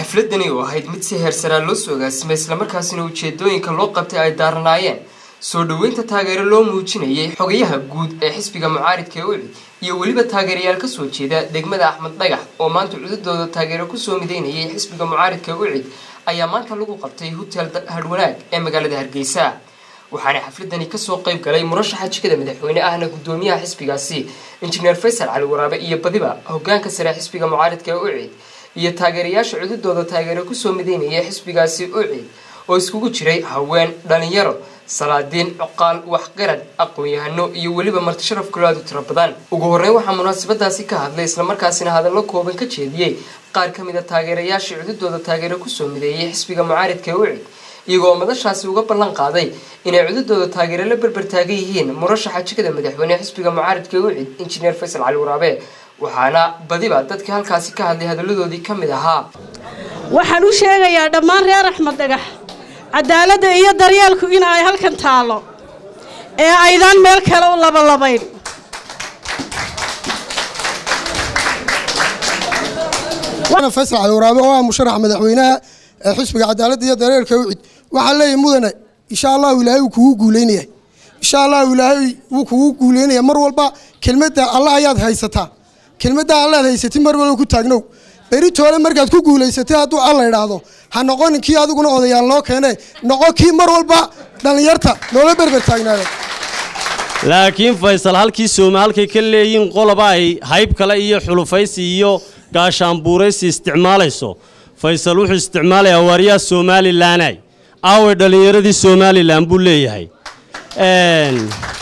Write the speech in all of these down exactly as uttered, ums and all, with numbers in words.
xafladani oo ahayd mid si heer sare loo soo agaasimay isla markaasina ujeedooyinka loo qabtay ay daaranaayeen soo dhaweynta taageero loo muujinayay xogayaha guud ee xisbiga mucaaridka ee Ucid iyo waliba taageerayaal ka soo jeeda degmada Axmed Dhagax oo maanta cududooda taageero ku soo mideynayay xisbiga mucaaridka ee Ucid ayaa maanta lagu qabtay hotel Hadwanaag ee magaalada Hargeysa waxaana xafladani ka soo qayb galay murashaxa jikada madaxweyne ahna gudoomiyaha xisbigaasi injineer Faysal Cali Waraabe iyo badiba hoggaanka sare xisbiga mucaaridka ee Ucid iyo taageerayaasha cududooda taageero ku soo mideynayay xisbigaasi Ucid oo iskugu jiray haween dhalinyaro salaadiin cuqaal waxqarad aqoon-yahano iyo waliba marti sharaf kulaad u tiro badan ugu horeyn waxa munaasabadaasi ka hadlay isla markaasina hadallo kooban ka jeediyay qaar ka mid ah taageerayaasha cududooda taageero ku soo mideeyay xisbiga mucaaridka ee Ucid iyagoo madashaasi uga ballan qaaday inay cududooda taageero la barbar taagan yihiin murashaxa jikada madaxweyne xisbiga mucaaridka ee Ucid injineer Faysal Cali Waraabe waxaana badiba dadka halkaasi ka hadlay hadaladoodii ka mid ahaa waxaan u sheegayaa dhammaan reer Axmed Dhagax cadaaladda iyo daryeelku in ay halkan taalo ee aydan meel kale u laba labayn وانا فيصل علي ورابه oo musharax madaxweynaha xisbiga cadaaladda iyo daryeelka Ucid waxa leeyahay mudane insha Allah Ilaahay uu kugu guuleeyay insha Allah Ilaahay uu kugu guuleeyay mar walba kelmadda Allah ayaad haysataa kelmadda Allah haysatay mar walba ku taagnow bari toole markaad ku guuleysatay haduu alla yiraahdo ha noqon kii adiguna odayaal loo keenay noqon kii mar walba dhalinyarta loola barbar taagnaado laakiin Faysal halkii Soomaalkay ka leeyin qoloba ay hayb kale iyo xulufaysi iyo gaashaan buuraysi isticmaalayso Faysal wuxuu isticmaalayaa wariyaha Somaliland ay aaway dhalinyaradii Somaliland buu leeyahay een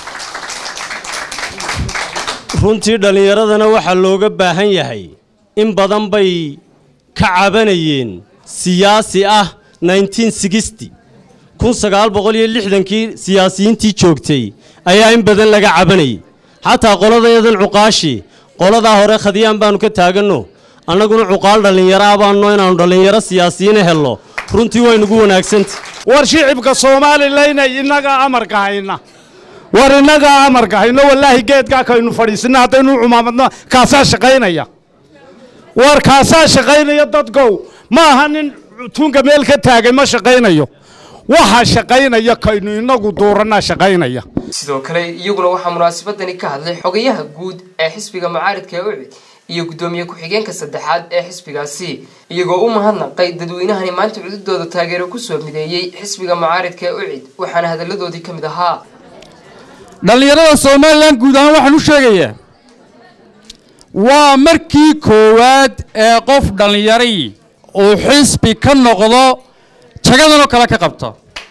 runtii dhalinyaradana waxa looga baahan yahay in badan bay ka cabanayeen siyaasi ah nineteen sixty kun sagaal boqol iyo lixdan kii siyaasiyiintii joogtay ayaa in badan laga cabanayay xataa qoladayadan cuqaashi qolada hore khadiyaan baanu ka taagano annaguna cuqaal dhalinyaro baanu inaanu dhalinyaro siyaasiyiin helno runtii way nagu wanaagsantay war shicibka Soomaaliland inaga amarka hayna war inaga amarka hayna wallahi geedka kaynu fadhiisana hadaynu cumaamadna kaasa shaqeynaya war kaasa shaqeynaya dadku ma ahanin tunka meel ka taagay ma shaqeynayo waxa shaqeynaya kaynu inagu doorana shaqeynaya sidoo kale iyaguna waxa munaasabadani ka hadlay xogayaha guud ee xisbiga mucaaridka ee Ucid iyo gudoomiye ku xigeenka saddexaad ee xisbigaasi iyagoo u mahadnaqay dadweynahani maanta cududooda taageero ku soo mideeyay xisbiga mucaaridka ee Ucid waxaana hadaladoodii ka mid ahaa dhalinyarada Soomaaliland guud ahaan waxaan u sheegayaa waa markii koowaad ee qof dhalinyari oo xisbi ka noqdo jagadan oo kala ka qabta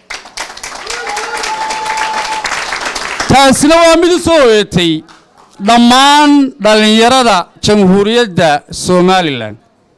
taasina waa mid soo hoyatay dhammaan dhalinyarada jamhuuriyadda Soomaaliland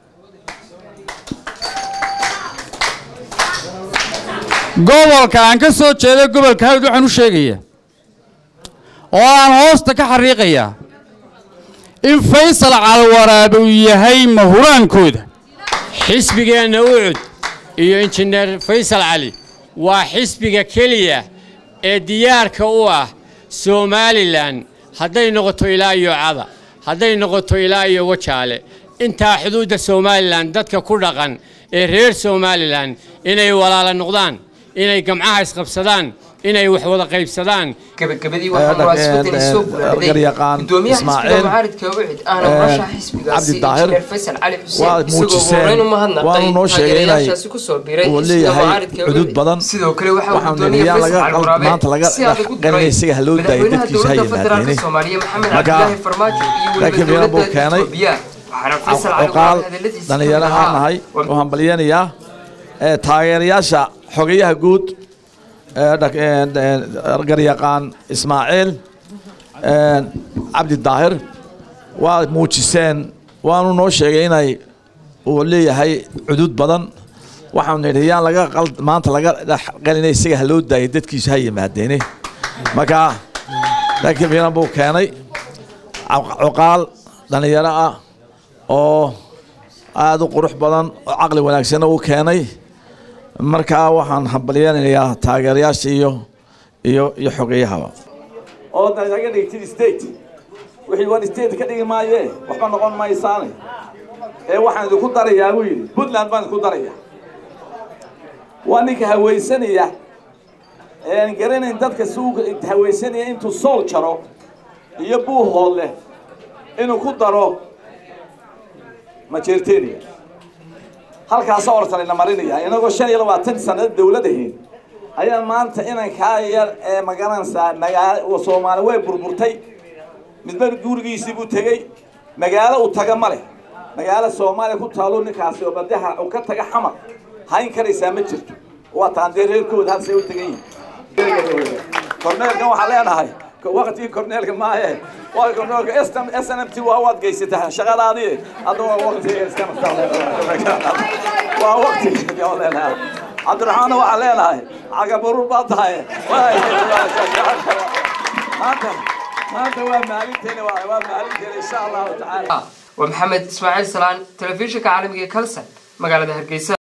gobolka aan ka soo jeedo gobolka Hawd waxaan u sheegayaa oo aan hoosta ka xariiqayaa in Faysal Cali Waraabe uu yahay mahuraankooda xisbigeena Ucid iyo injineer Faysal Cali waa xisbiga kaliya ee diyaarka u ah Soomaaliland hadday noqoto ilaa iyo cada hadday noqoto ilaa iyo wajaale inta xuduudda Soomaaliland dadka ku dhaqan ee reer Soomaaliland inay walaala noqdaan inay gamcaha isqabsadaan inay wax wada qaybsadaan gabagabadii waxa munaasabadani soo gudbay gudoomiyaha xisbiga mucaaridka Ucid ahna murashaxa xisbigaasi injineer Faysal Cali Xuseen isagoo horeyn u mahadnaqay taageerayaashaasi ku soo biiray xisbiga mucaaridka Ucid badan sidoo kale waxa uu gudoomiyaha Faysal Cali Waraabe maanta laga qarinaysiga haloo daayay dadkiisa hay yimaadeen Soomaaliya Maxamed Cabdullaahi Farmaajo iyo laakiin meelo buu keenay waxana Faysal Cali Waraabe dhalinyaraha nahay oo hambalyeynaya ee taageerayaasha xogayaha guud garyaqaan Ismaaciil Cabdi Daahir waa muujiseen waanu noo sheegay inay uu leeyahay cudud badan waxaan nidhiyaan laga maanta laga qalinay isaga haloo daayay dadkiisa hay yimaadeen marka laakiin meelo buu keenay cuqaal dhalinyaro ah oo aad u qurux badan oo aqli wanaagsan uu keenay marka waxaan hambalyeeynayaa taageerayaasha iyo iyo iyo xogeyaha oo dadka dhigtay state wixii waan state ka dhigi maayee waxba noqon maaysaanay ee waxaan idinku darayaa buu yidhi puntland baan idinku darayaa waa ninka hawaysanaya een garanayn dadka suuqa hawaysanaya intuu sool jaro iyo buuhood leh inuu ku daro majeerteeniya halkaas ortanayna marinaya inagoo shan iyo labaatan sano dawladaheed ayaa maanta inankaa yar ee magaranaysaa magaalo Soomaali way burburtay midba gurigiisii buu tagay magaalo u taga male magaalo Soomaali ku taalo ninkaasi oo badaha uu ka taga xamar hayn karaysaa ma jirto waa taandeereerkooda hal say u tagay korneelkan waxa leenahay waqti korneelka maahe waa korneelka estam snmt waa wad geysata shaqadaadii adoo waqti iska mastaqbal waa waqti jawlana cabdiraxmaan waxa leenahay aga barur baatahay maanta maanta waa maalinteena waa maalinteena insha Allah taala ومحمد إسماعيل سلان تلفزيون كعالمي كلسن مقالة هرقيسة